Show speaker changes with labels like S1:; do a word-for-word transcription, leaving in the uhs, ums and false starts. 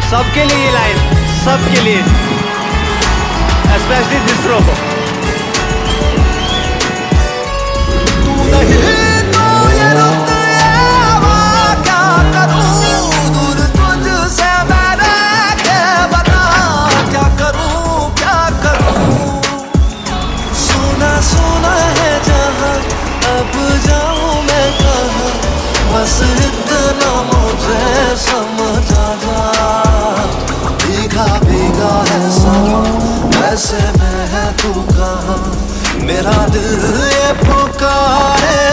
S1: सबके लिए ये लाइन, सबके लिए, स्पेशली दूसरों को।
S2: तू नहीं तो ये रुत आवा क्या करूं, दूर तुझसे मैं रह के बता क्या करूं क्या करूं। सुना सुना है जहां अब जाऊं मैं कहां, बस इतना मुझे समझ आ जा। भीगा भीगा है सब ऐसे में है तू कहाँ, मेरा दिल ये पुकारे